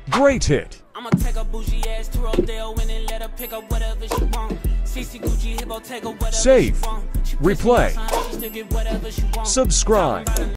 Great hit. I'ma take a bougie ass to Rodeo and then let her pick up whatever she want. CC Gucci Hippo take her whatever Save. she want. She Replay. pussy on sign, she still get whatever she want. Subscribe.